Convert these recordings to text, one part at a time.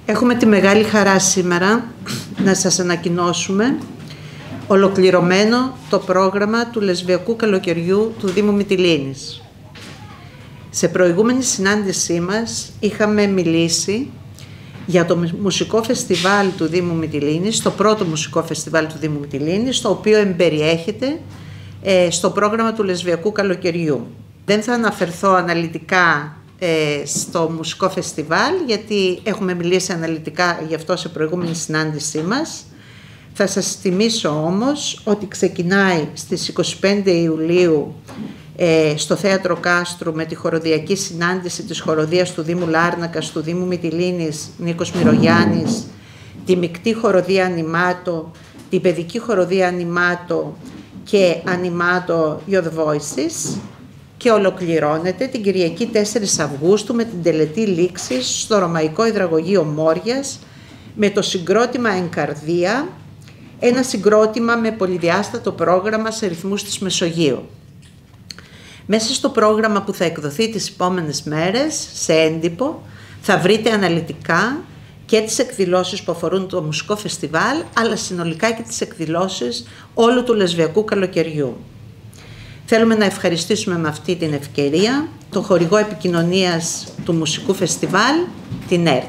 Έχουμε τη μεγάλη χαρά σήμερα να σας ανακοινώσουμε ολοκληρωμένο το πρόγραμμα του Λεσβιακού Καλοκαιριού του Δήμου Μυτιλήνης. Σε προηγούμενη συνάντησή μας είχαμε μιλήσει για το μουσικό φεστιβάλ του Δήμου Μυτιλήνης, το πρώτο μουσικό φεστιβάλ του Δήμου Μυτιλήνης, το οποίο εμπεριέχεται στο πρόγραμμα του Λεσβιακού Καλοκαιριού. Δεν θα αναφερθώ αναλυτικά στο μουσικό φεστιβάλ, γιατί έχουμε μιλήσει αναλυτικά γι' αυτό σε προηγούμενη συνάντησή μας. Θα σας θυμίσω όμως ότι ξεκινάει στις 25 Ιουλίου στο Θέατρο Κάστρου με τη χοροδιακή συνάντηση της χοροδίας του Δήμου Λάρνακας, του Δήμου Μυτιλήνης, Νίκος Μυρογιάννης, τη μεικτή χοροδία Ανιμάτο, την παιδική χοροδία Ανιμάτο και Ανιμάτο You're the Voices, και ολοκληρώνεται την Κυριακή 4 Αυγούστου με την τελετή λήξης στο Ρωμαϊκό Υδραγωγείο Μόριας με το συγκρότημα Ενκαρδία, ένα συγκρότημα με πολυδιάστατο πρόγραμμα σε ρυθμούς της Μεσογείου. Μέσα στο πρόγραμμα που θα εκδοθεί τις επόμενες μέρες, σε έντυπο, θα βρείτε αναλυτικά και τις εκδηλώσεις που αφορούν το μουσικό φεστιβάλ, αλλά συνολικά και τις εκδηλώσεις όλου του Λεσβιακού Καλοκαιριού. Θέλουμε να ευχαριστήσουμε με αυτή την ευκαιρία το χορηγό επικοινωνίας του μουσικού φεστιβάλ, την ΕΡΤ.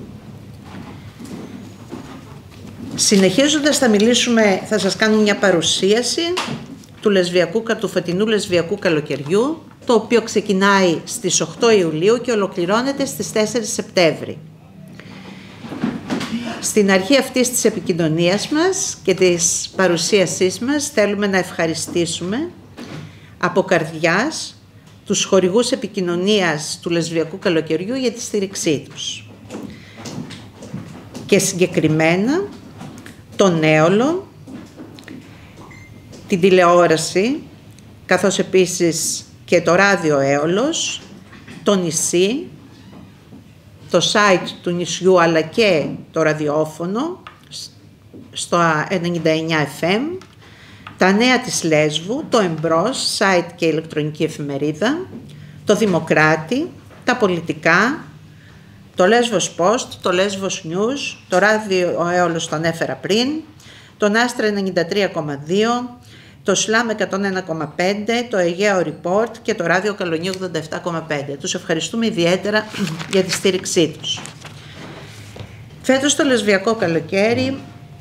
Συνεχίζοντας θα σας κάνω μια παρουσίαση του φετινού Λεσβιακού Καλοκαιριού, το οποίο ξεκινάει στις 8 Ιουλίου και ολοκληρώνεται στις 4 Σεπτέμβρη. Στην αρχή αυτής της επικοινωνίας μας και της παρουσίασής μας θέλουμε να ευχαριστήσουμε από καρδιάς τους χορηγούς επικοινωνίας του Λεσβιακού Καλοκαιριού για τη στήριξή τους. Και συγκεκριμένα τον Έολο, την τηλεόραση, καθώς επίσης και το ράδιο Έολος, το νησί, το site του νησιού αλλά και το ραδιόφωνο στο 99 FM, τα νέα της Λέσβου, το Εμπρός, site και ηλεκτρονική εφημερίδα, το Δημοκράτη, τα πολιτικά, το Lesvos Post, το Lesvos News, το ράδιο Έολος το ανέφερα πριν, τον Άστρα 93,2, το Σλάμ 101,5, το Αιγαίο Report και το ράδιο Καλονίου 87,5. Τους ευχαριστούμε ιδιαίτερα για τη στήριξή τους. Φέτος το Λεσβιακό Καλοκαίρι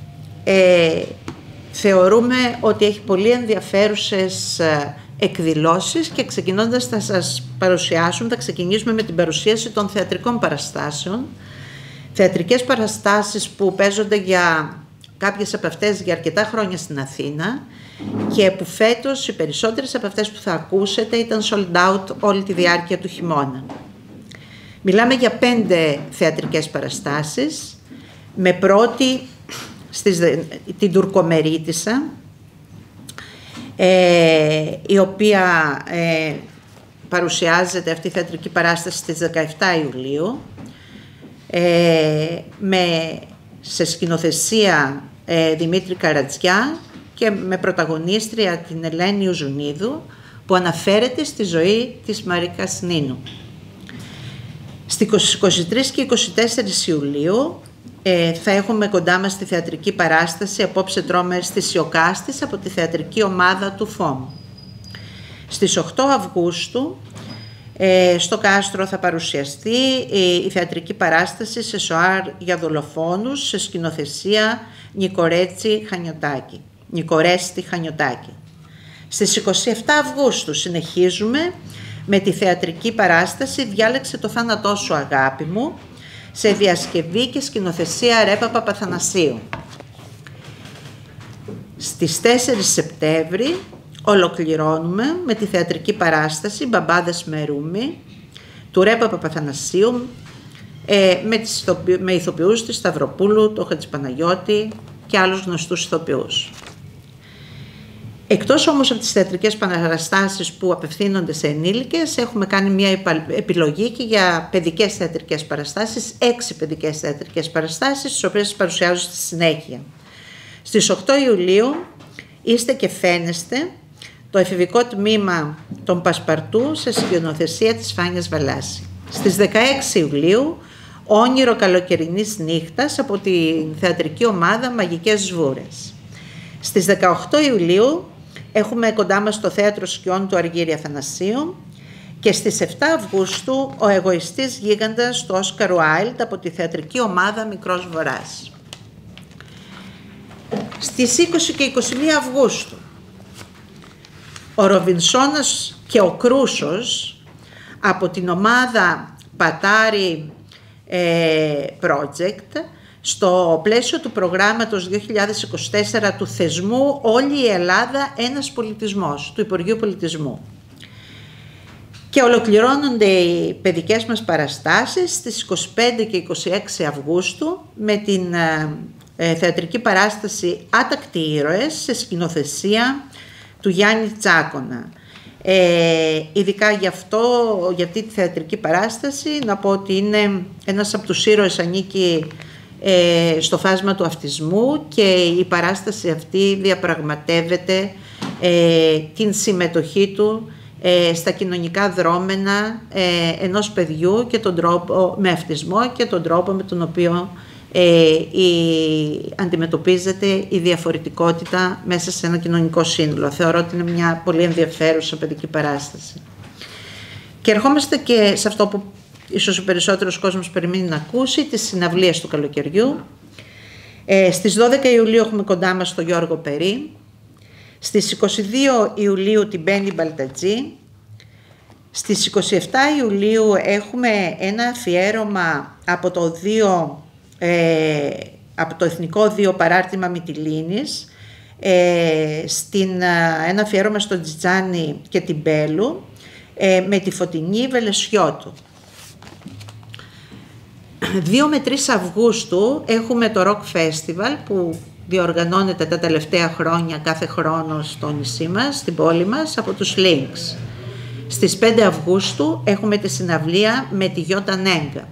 θεωρούμε ότι έχει πολύ ενδιαφέρουσες εκδηλώσεις και ξεκινώντας θα σας παρουσιάσουμε, θα ξεκινήσουμε με την παρουσίαση των θεατρικών παραστάσεων. Θεατρικές παραστάσεις που παίζονται για κάποιες από αυτές για αρκετά χρόνια στην Αθήνα και που φέτος οι περισσότερες από αυτές που θα ακούσετε ήταν sold out όλη τη διάρκεια του χειμώνα. Μιλάμε για 5 θεατρικές παραστάσεις, με πρώτη την Τουρκομερίτισσα, η οποία παρουσιάζεται αυτή η θεατρική παράσταση στις 17 Ιουλίου, σε σκηνοθεσία Δημήτρη Καρατζιά και με πρωταγωνίστρια την Ελένη Ουζουνίδου, που αναφέρεται στη ζωή της Μαρίκας Νίνου. Στις 23 και 24 Ιουλίου θα έχουμε κοντά μας τη θεατρική παράσταση «Απόψε τρώμε στις Σιοκάστης» από τη θεατρική ομάδα του ΦΟΜ. Στις 8 Αυγούστου στο Κάστρο θα παρουσιαστεί η θεατρική παράσταση σε σοάρ για δολοφόνους σε σκηνοθεσία Νικορέστη Χανιωτάκη. Στις 27 Αυγούστου συνεχίζουμε με τη θεατρική παράσταση «Διάλεξε το θάνατό σου αγάπη μου» σε διασκευή και σκηνοθεσία Ρέπα Παπαθανασίου. Στις 4 Σεπτέμβρη ολοκληρώνουμε με τη θεατρική παράσταση «Μπαμπάδες με ρούμι» του Ρέπα Παπαθανασίου με ηθοποιούς τη Σταυροπούλου, το Χατζηπαναγιώτη και άλλους γνωστούς ηθοποιούς. Εκτός όμως από τις θεατρικές παραστάσεις που απευθύνονται σε ενήλικες, έχουμε κάνει μια επιλογή και για παιδικές θεατρικές παραστάσεις, 6 παιδικές θεατρικές παραστάσεις, τις οποίες σας παρουσιάζω στη συνέχεια. Στις 8 Ιουλίου είστε και φαίνεστε το εφηβικό τμήμα των Πασπαρτού σε σκηνοθεσία της Φάνιας Βαλάση. Στις 16 Ιουλίου Όνειρο καλοκαιρινής νύχτας από τη θεατρική ομάδα Μαγικές Σβούρες. Στις 18 Ιουλίου έχουμε κοντά μας το Θέατρο Σκιών του Αργύρη Αθανασίου και στις 7 Αυγούστου ο εγωιστής γίγαντας του Όσκαρ Ουάιλντ από τη θεατρική ομάδα Μικρός Βορράς. Στις 20 και 21 Αυγούστου ο Ροβινσόνας και ο Κρούσος από την ομάδα Πατάρι Project στο πλαίσιο του προγράμματος 2024 του θεσμού «Όλη η Ελλάδα ένας πολιτισμός» του Υπουργείου Πολιτισμού. Και ολοκληρώνονται οι παιδικές μας παραστάσεις στις 25 και 26 Αυγούστου με την θεατρική παράσταση «Άτακτοι ήρωες» σε σκηνοθεσία του Γιάννη Τσάκωνα. Ειδικά για αυτή τη θεατρική παράσταση να πω ότι είναι ένας από τους ήρωες, ανήκει στο φάσμα του αυτισμού και η παράσταση αυτή διαπραγματεύεται την συμμετοχή του στα κοινωνικά δρόμενα ενός παιδιού και τον τρόπο, με αυτισμό και τον τρόπο με τον οποίο αντιμετωπίζεται η διαφορετικότητα μέσα σε ένα κοινωνικό σύνολο. Θεωρώ ότι είναι μια πολύ ενδιαφέρουσα παιδική παράσταση. Και ερχόμαστε και σε αυτό που ίσως ο περισσότερος κόσμος περιμένει να ακούσει, τις συναυλίες του καλοκαιριού. Στις 12 Ιουλίου έχουμε κοντά μας τον Γιώργο Περί. Στις 22 Ιουλίου την Μπέννη Μπαλτατζή. Στις 27 Ιουλίου έχουμε ένα αφιέρωμα από το Εθνικό Οδείο Παράρτημα Μυτιλήνης, ένα αφιέρωμα στον Τζιτζάνι και την Μπέλου, με τη Φωτεινή Βελεσιώτου. 2 με 3 Αυγούστου έχουμε το Rock Festival που διοργανώνεται τα τελευταία χρόνια κάθε χρόνο στο νησί μας, στην πόλη μας, από τους Links. Στις 5 Αυγούστου έχουμε τη συναυλία με τη Γιώτα Νέγκα.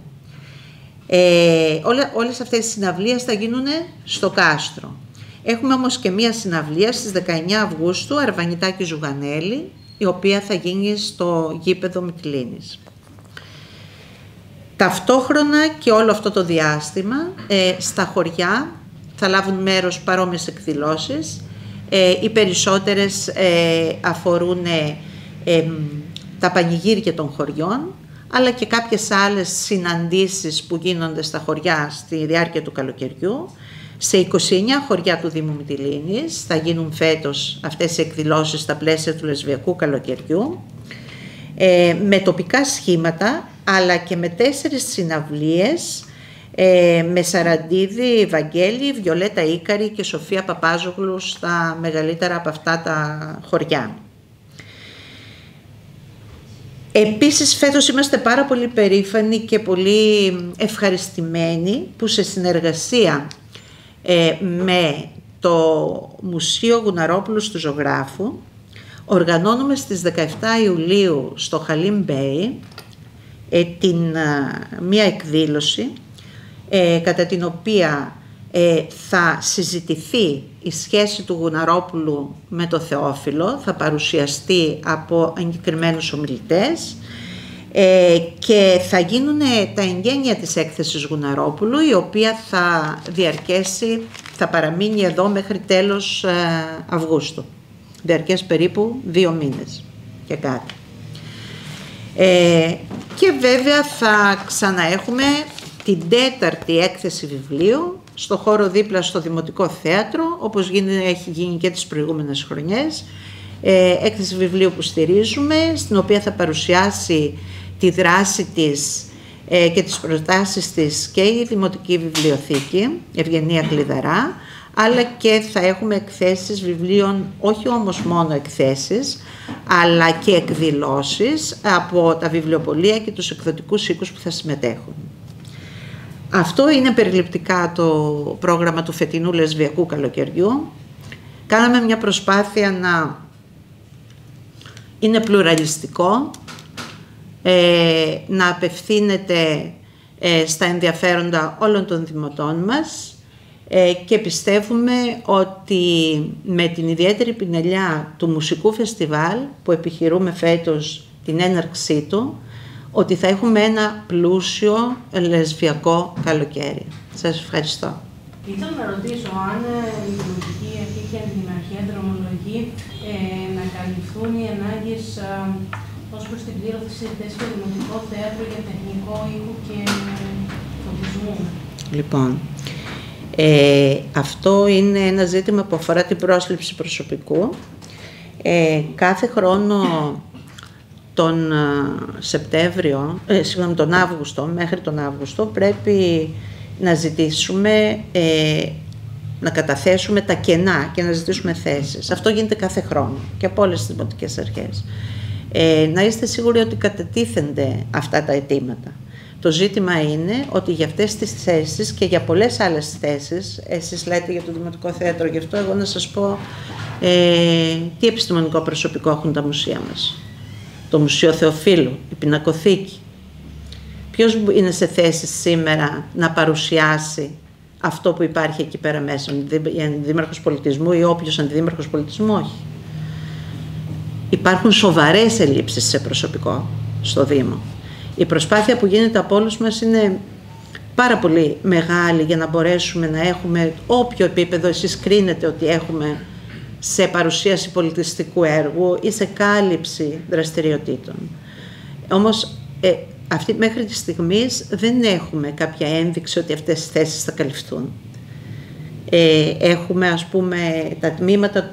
Όλες αυτές οι συναυλίες θα γίνουν στο Κάστρο. Έχουμε όμως και μία συναυλία στις 19 Αυγούστου, Αρβανιτάκη Ζουγανέλη, η οποία θα γίνει στο γήπεδο Μυτιλήνης. Ταυτόχρονα και όλο αυτό το διάστημα στα χωριά θα λάβουν μέρος παρόμοιες εκδηλώσεις. Οι περισσότερες αφορούν τα πανηγύρια των χωριών, αλλά και κάποιες άλλες συναντήσεις που γίνονται στα χωριά στη διάρκεια του καλοκαιριού. Σε 29 χωριά του Δήμου Μυτιλήνης θα γίνουν φέτος αυτές οι εκδηλώσεις στα πλαίσια του λεσβιακού καλοκαιριού, με τοπικά σχήματα, αλλά και με 4 συναυλίες, με Σαραντίδη, Βαγγέλη, Βιολέτα Ίκαρη και Σοφία Παπάζογλου στα μεγαλύτερα από αυτά τα χωριά. Επίσης φέτος είμαστε πάρα πολύ περήφανοι και πολύ ευχαριστημένοι που σε συνεργασία με το Μουσείο Γουναρόπουλου του Ζωγράφου οργανώνουμε στις 17 Ιουλίου στο Χαλίμ Μπέι μία εκδήλωση κατά την οποία θα συζητηθεί η σχέση του Γουναρόπουλου με το Θεόφιλο, θα παρουσιαστεί από εγκεκριμένους ομιλητές και θα γίνουν τα εγγένεια της έκθεσης Γουναρόπουλου, η οποία θα διαρκέσει, θα παραμείνει εδώ μέχρι τέλος Αυγούστου. Διαρκέσει περίπου 2 μήνες και κάτι. Και βέβαια θα ξαναέχουμε την 4η έκθεση βιβλίου στο χώρο δίπλα στο Δημοτικό Θέατρο, όπως έχει γίνει και τις προηγούμενες χρονιές. Έκθεση βιβλίου που στηρίζουμε, στην οποία θα παρουσιάσει τη δράση της και τις προτάσεις της και η Δημοτική Βιβλιοθήκη Ευγενία Κλειδαρά, αλλά και θα έχουμε εκθέσεις βιβλίων, όχι όμως μόνο εκθέσεις, αλλά και εκδηλώσεις από τα βιβλιοπωλεία και τους εκδοτικούς οίκους που θα συμμετέχουν. Αυτό είναι περιληπτικά το πρόγραμμα του φετινού λεσβιακού καλοκαιριού. Κάναμε μια προσπάθεια να είναι πλουραλιστικό, να απευθύνεται στα ενδιαφέροντα όλων των δημοτών μας και πιστεύουμε ότι με την ιδιαίτερη πινελιά του μουσικού φεστιβάλ που επιχειρούμε φέτος την έναρξή του, ότι θα έχουμε ένα πλούσιο λεσβιακό καλοκαίρι. Σας ευχαριστώ. Ήθελα να ρωτήσω αν η Δημοτική Αρχή και η Αντιδημαρχία δρομολογεί να καλυφθούν οι ανάγκες ως προς την πλήρωθηση σε θέση στο Δημοτικό Θέατρο για τεχνικό ήχου και φωτισμού. Λοιπόν, αυτό είναι ένα ζήτημα που αφορά την πρόσληψη προσωπικού. Κάθε χρόνο τον Αύγουστο, μέχρι τον Αύγουστο, πρέπει να ζητήσουμε, να καταθέσουμε τα κενά και να ζητήσουμε θέσεις. Αυτό γίνεται κάθε χρόνο και από όλες τις δημοτικές αρχές. Να είστε σίγουροι ότι κατατίθενται αυτά τα αιτήματα. Το ζήτημα είναι ότι για αυτές τις θέσεις και για πολλές άλλες θέσεις, εσείς λέτε για το Δημοτικό Θέατρο, γι' αυτό εγώ να σας πω τι επιστημονικό προσωπικό έχουν τα μουσεία μας. Το Μουσείο Θεοφύλου, η Πινακοθήκη. Ποιος είναι σε θέση σήμερα να παρουσιάσει αυτό που υπάρχει εκεί πέρα μέσα, η Αντιδήμαρχος Πολιτισμού ή όποιος Αντιδήμαρχος Πολιτισμού, όχι. Υπάρχουν σοβαρές ελλείψεις σε προσωπικό στο Δήμο. Η προσπάθεια που γίνεται από όλους μας είναι πάρα πολύ μεγάλη για να μπορέσουμε να έχουμε όποιο επίπεδο εσείς κρίνετε ότι έχουμε σε παρουσίαση πολιτιστικού έργου ή σε κάλυψη δραστηριοτήτων. Όμως μέχρι τη στιγμή δεν έχουμε κάποια ένδειξη ότι αυτές οι θέσεις θα καλυφθούν. Έχουμε, ας πούμε, τα τμήματα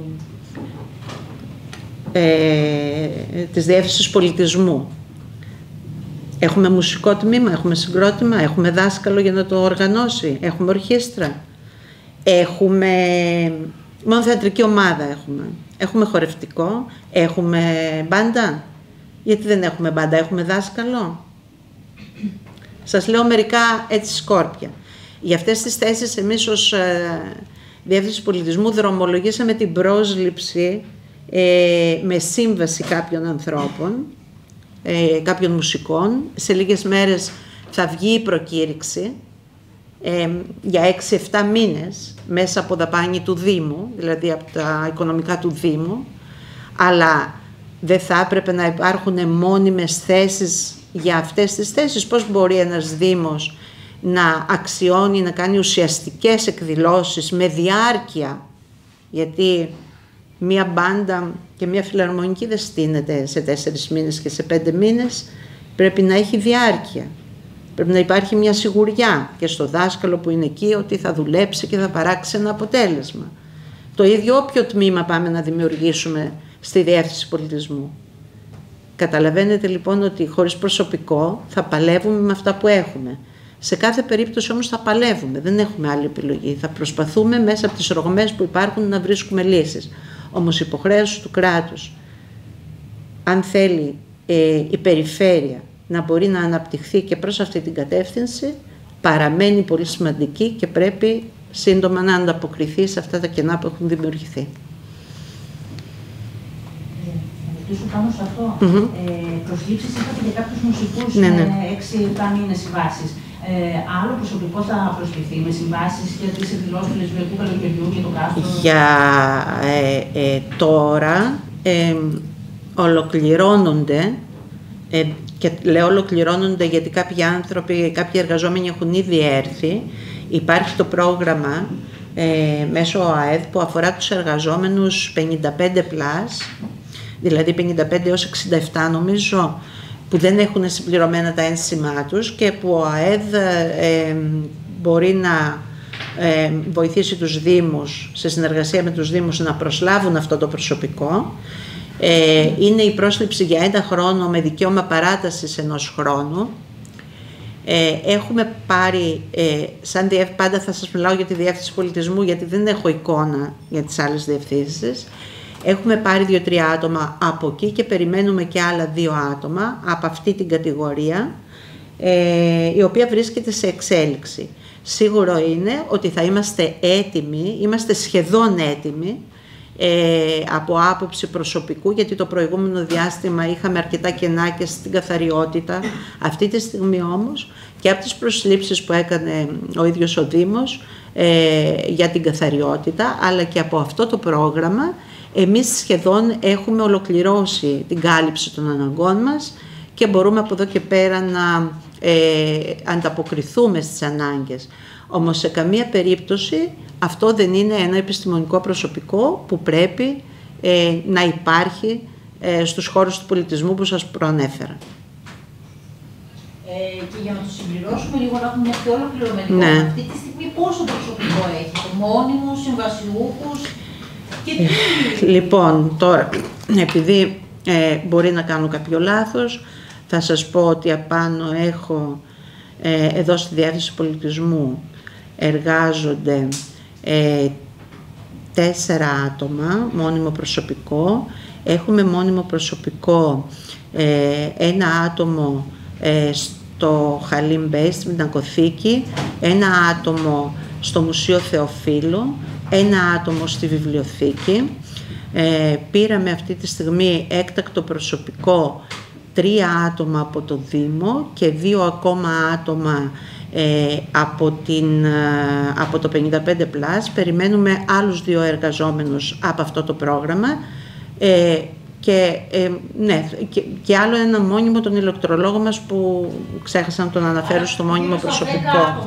της Διεύθυνσης Πολιτισμού. Έχουμε μουσικό τμήμα, έχουμε συγκρότημα, έχουμε δάσκαλο για να το οργανώσει, έχουμε ορχήστρα, έχουμε μόνο θεατρική ομάδα, έχουμε χορευτικό, έχουμε μπάντα. Γιατί δεν έχουμε μπάντα, έχουμε δάσκαλο. Σας λέω μερικά έτσι σκόρπια. Για αυτές τις θέσεις εμείς ως Διεύθυνση Πολιτισμού δρομολογήσαμε την πρόσληψη με σύμβαση κάποιων ανθρώπων, κάποιων μουσικών. Σε λίγες μέρες θα βγει η προκήρυξη για 6-7 μήνες μέσα από δαπάνη του Δήμου, δηλαδή από τα οικονομικά του Δήμου, αλλά δεν θα έπρεπε να υπάρχουν μόνιμες θέσεις για αυτές τις θέσεις. Πώς μπορεί ένας Δήμος να αξιώνει, να κάνει ουσιαστικές εκδηλώσεις με διάρκεια, γιατί μία μπάντα και μία φιλαρμονική δεν στείνεται σε 4 μήνες και σε 5 μήνες, πρέπει να έχει διάρκεια. Πρέπει να υπάρχει μια σιγουριά και στο δάσκαλο που είναι εκεί ότι θα δουλέψει και θα παράξει ένα αποτέλεσμα. Το ίδιο όποιο τμήμα πάμε να δημιουργήσουμε στη Διεύθυνση Πολιτισμού. Καταλαβαίνετε λοιπόν ότι χωρίς προσωπικό θα παλεύουμε με αυτά που έχουμε. Σε κάθε περίπτωση όμως θα παλεύουμε, δεν έχουμε άλλη επιλογή. Θα προσπαθούμε μέσα από τις ρογμές που υπάρχουν να βρίσκουμε λύσεις. Όμως η υποχρέωση του κράτους, αν θέλει η περιφέρεια να μπορεί να αναπτυχθεί και προς αυτή την κατεύθυνση, παραμένει πολύ σημαντική και πρέπει σύντομα να ανταποκριθεί σε αυτά τα κενά που έχουν δημιουργηθεί. Πάνω σε αυτό. Προσλήψεις είχατε για κάποιους μουσικούς με 6-7 μήνες συμβάσεις. Άλλο προσωπικό θα προσληφθεί με συμβάσεις για τις εκδηλώσεις του Λεσβιακού Καλοκαιριού και το κάστρο? Για τώρα ολοκληρώνονται, και λέω ολοκληρώνονται γιατί κάποιοι άνθρωποι, κάποιοι εργαζόμενοι έχουν ήδη έρθει. Υπάρχει το πρόγραμμα μέσω ΟΑΕΔ που αφορά τους εργαζόμενους 55+, δηλαδή 55 έως 67 νομίζω, που δεν έχουν συμπληρωμένα τα ένσημά τους και που ο ΑΕΔ μπορεί να βοηθήσει τους Δήμους, σε συνεργασία με τους Δήμους, να προσλάβουν αυτό το προσωπικό. Είναι η πρόσληψη για 1 χρόνο με δικαίωμα παράτασης 1 χρόνου. Έχουμε πάρει, πάντα θα σας μιλάω για τη Διεύθυνση Πολιτισμού γιατί δεν έχω εικόνα για τις άλλες διευθύνσεις. Έχουμε πάρει 2-3 άτομα από εκεί και περιμένουμε και άλλα 2 άτομα από αυτή την κατηγορία, η οποία βρίσκεται σε εξέλιξη. Σίγουρο είναι ότι θα είμαστε έτοιμοι, είμαστε σχεδόν έτοιμοι από άποψη προσωπικού, γιατί το προηγούμενο διάστημα είχαμε αρκετά κενά και στην καθαριότητα. Αυτή τη στιγμή όμως και από τις προσλήψεις που έκανε ο ίδιος ο Δήμος για την καθαριότητα, αλλά και από αυτό το πρόγραμμα, εμείς σχεδόν έχουμε ολοκληρώσει την κάλυψη των αναγκών μας και μπορούμε από εδώ και πέρα να ανταποκριθούμε στις ανάγκες. Όμως σε καμία περίπτωση αυτό δεν είναι ένα επιστημονικό προσωπικό που πρέπει να υπάρχει στους χώρους του πολιτισμού που σας προανέφερα. Και για να το συμπληρώσουμε λίγο, να έχουμε μια πιο ολοκληρωμένη εικόνα, αυτή τη στιγμή πόσο προσωπικό έχετε, μόνιμους, συμβασιούχους και τι... Λοιπόν, τώρα, επειδή μπορεί να κάνω κάποιο λάθος, θα σας πω ότι απάνω έχω, εδώ στη Διεύθυνση Πολιτισμού, εργάζονται 4 άτομα, μόνιμο προσωπικό. Έχουμε μόνιμο προσωπικό 1 άτομο στο Χαλίμ Μπέι, στην Πινακοθήκη, 1 άτομο στο Μουσείο Θεοφύλου, 1 άτομο στη Βιβλιοθήκη. Πήραμε αυτή τη στιγμή έκτακτο προσωπικό 3 άτομα από το Δήμο και 2 ακόμα άτομα από το 55+. Περιμένουμε άλλους 2 εργαζόμενους από αυτό το πρόγραμμα και άλλο ένα μόνιμο, τον ηλεκτρολόγο μας, που ξέχασα να τον αναφέρω στο μόνιμο προσωπικό.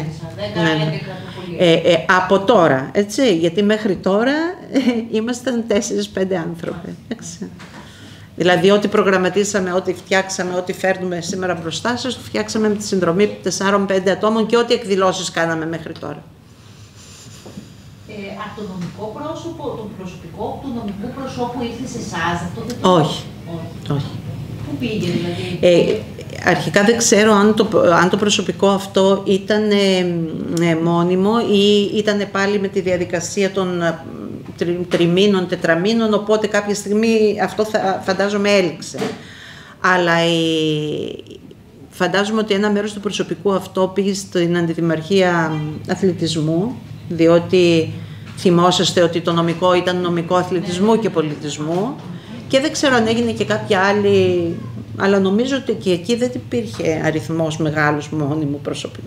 Από τώρα, έτσι, γιατί μέχρι τώρα ήμασταν 4-5 άνθρωποι. Δηλαδή, ό,τι προγραμματίσαμε, ό,τι φτιάξαμε, ό,τι φέρνουμε σήμερα μπροστά σας, το φτιάξαμε με τη συνδρομή 4-5 ατόμων και ό,τι εκδηλώσεις κάναμε μέχρι τώρα. Από το νομικό πρόσωπο, το προσωπικό του νομικού προσώπου ήρθε σε εσάς, αυτό δεν το... Όχι. Πού πήγε δηλαδή? Αρχικά δεν ξέρω αν το προσωπικό αυτό ήταν μόνιμο ή ήταν πάλι με τη διαδικασία των 3 μήνων, 4 μήνων, οπότε κάποια στιγμή αυτό φαντάζομαι έληξε. Αλλά φαντάζομαι ότι ένα μέρος του προσωπικού αυτό πήγε στην Αντιδημαρχία Αθλητισμού, διότι θυμόσαστε ότι το νομικό ήταν νομικό αθλητισμού και πολιτισμού, και δεν ξέρω αν έγινε και κάποια άλλη, αλλά νομίζω ότι και εκεί δεν υπήρχε αριθμός μεγάλος μόνιμου προσωπικού.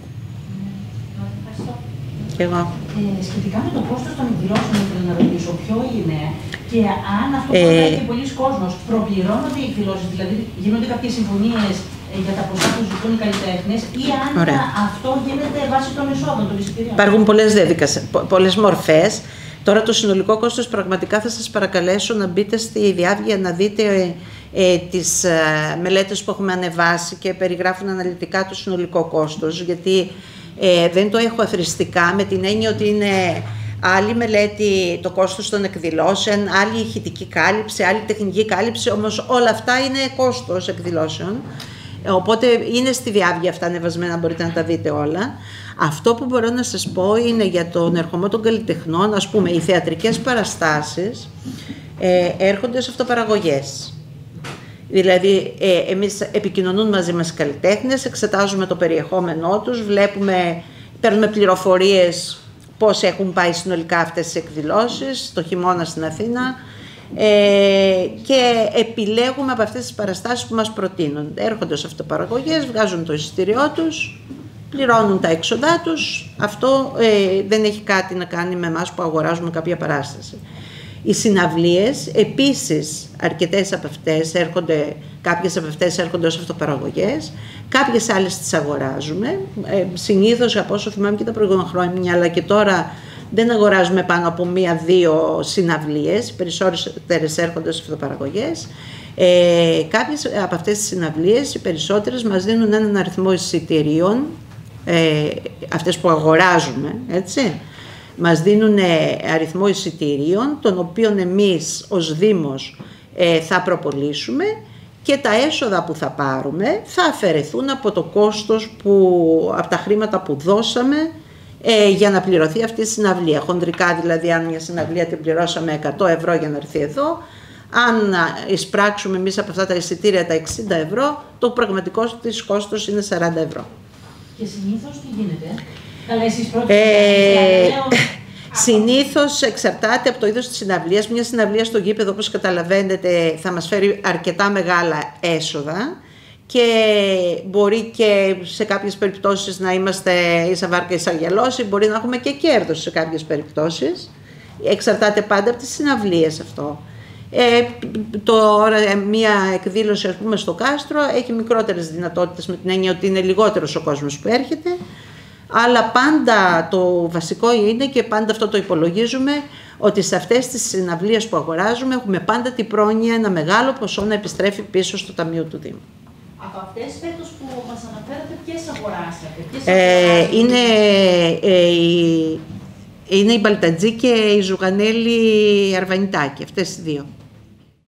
Και εγώ. Σχετικά με το κόστος των εκδηλώσεων, ήθελα να ρωτήσω ποιο είναι και αν αυτό που λέει και πολλοί κόσμος, προπληρώνονται οι εκδηλώσεις, δηλαδή γίνονται κάποιες συμφωνίες για τα ποσά που ζητούν οι καλλιτέχνες, ή αν αυτό γίνεται βάσει των εσόδων των εισιτηρίων? Υπάρχουν πολλές μορφές. Τώρα το συνολικό κόστος, πραγματικά θα σας παρακαλέσω να μπείτε στη Διάβγεια να δείτε τις μελέτες που έχουμε ανεβάσει και περιγράφουν αναλυτικά το συνολικό κόστος, γιατί δεν το έχω αθροιστικά, με την έννοια ότι είναι άλλη μελέτη το κόστος των εκδηλώσεων, άλλη ηχητική κάλυψη, άλλη τεχνική κάλυψη, όμως όλα αυτά είναι κόστος εκδηλώσεων. Οπότε είναι στη Διάβγεια αυτά ανεβασμένα, μπορείτε να τα δείτε όλα. Αυτό που μπορώ να σας πω είναι για τον ερχομό των καλλιτεχνών, ας πούμε, οι θεατρικές παραστάσεις έρχονται σε αυτοπαραγωγές. Δηλαδή, εμείς επικοινωνούν μαζί μας οι καλλιτέχνες, εξετάζουμε το περιεχόμενό τους, παίρνουμε πληροφορίες πώς έχουν πάει συνολικά αυτές τις εκδηλώσεις, το χειμώνα στην Αθήνα, και επιλέγουμε από αυτές τις παραστάσεις που μας προτείνουν. Έρχονται σε αυτοπαραγωγές, βγάζουν το εισιτήριό τους, πληρώνουν τα έξοδά τους. Αυτό δεν έχει κάτι να κάνει με εμάς που αγοράζουμε κάποια παράσταση. Οι συναυλίες, επίσης, κάποιες από αυτές έρχονται ως αυτοπαραγωγές, κάποιες άλλες τις αγοράζουμε. Συνήθως, από όσο θυμάμαι και τα προηγούμενα χρόνια, αλλά και τώρα, δεν αγοράζουμε πάνω από 1-2 συναυλίες, περισσότερες έρχονται ως αυτοπαραγωγές. Κάποιες από αυτές τις συναυλίες, οι περισσότερες, μας δίνουν έναν αριθμό εισιτηρίων, αυτές που αγοράζουμε, έτσι. Μας δίνουν αριθμό εισιτηρίων, τον οποίον εμείς ως Δήμος θα προπολίσουμε, και τα έσοδα που θα πάρουμε θα αφαιρεθούν από το κόστος, από τα χρήματα που δώσαμε για να πληρωθεί αυτή η συναυλία. Χοντρικά δηλαδή, αν μια συναυλία την πληρώσαμε 100 ευρώ για να έρθει εδώ, αν εισπράξουμε εμείς από αυτά τα εισιτήρια τα 60 ευρώ, το πραγματικό της κόστος είναι 40 ευρώ. Και συνήθως τι γίνεται? Καλά, εσείς συνήθως εξαρτάται από το είδος της συναυλίας. Μια συναυλία στο γήπεδο, όπως καταλαβαίνετε, θα μας φέρει αρκετά μεγάλα έσοδα και μπορεί και σε κάποιες περιπτώσεις να είμαστε ίσα βάρκα ίσα γυαλός, μπορεί να έχουμε και κέρδος σε κάποιες περιπτώσεις. Εξαρτάται πάντα από τις συναυλίες αυτό. Τώρα μία εκδήλωση, ας πούμε, στο Κάστρο έχει μικρότερες δυνατότητες, με την έννοια ότι είναι λιγότερος ο κόσμος που έρχεται, αλλά πάντα το βασικό είναι, και πάντα αυτό το υπολογίζουμε, ότι σε αυτές τις συναυλίες που αγοράζουμε έχουμε πάντα την πρόνοια ένα μεγάλο ποσό να επιστρέφει πίσω στο Ταμείο του Δήμου. Από αυτές φέτος που μας αναφέρατε, ποιες αγοράσατε? Είναι η Μπαλτατζή και η Ζουγανέλη Αρβανιτάκη, αυτές οι δύο.